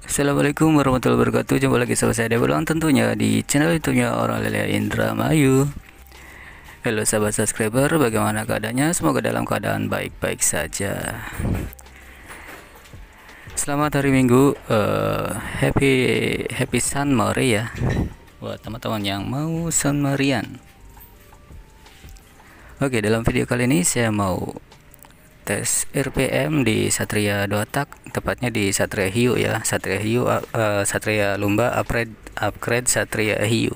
Assalamualaikum warahmatullahi wabarakatuh. Jumpa lagi sama saya Debolong, tentunya di channel YouTube-nya Orang Lele Indramayu. Halo sahabat subscriber, bagaimana keadaannya? Semoga dalam keadaan baik-baik saja. Selamat hari Minggu, happy San Mori ya, buat teman-teman yang mau San Marian. Oke, dalam video kali ini saya mau tes RPM di Satria 2 tak, tepatnya di Satria Hiu ya, Satria Hiu, Satria Lumba upgrade Satria Hiu.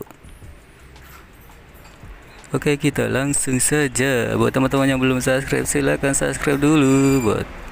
Oke, kita langsung saja. Buat teman-teman yang belum subscribe, silahkan subscribe dulu. Buat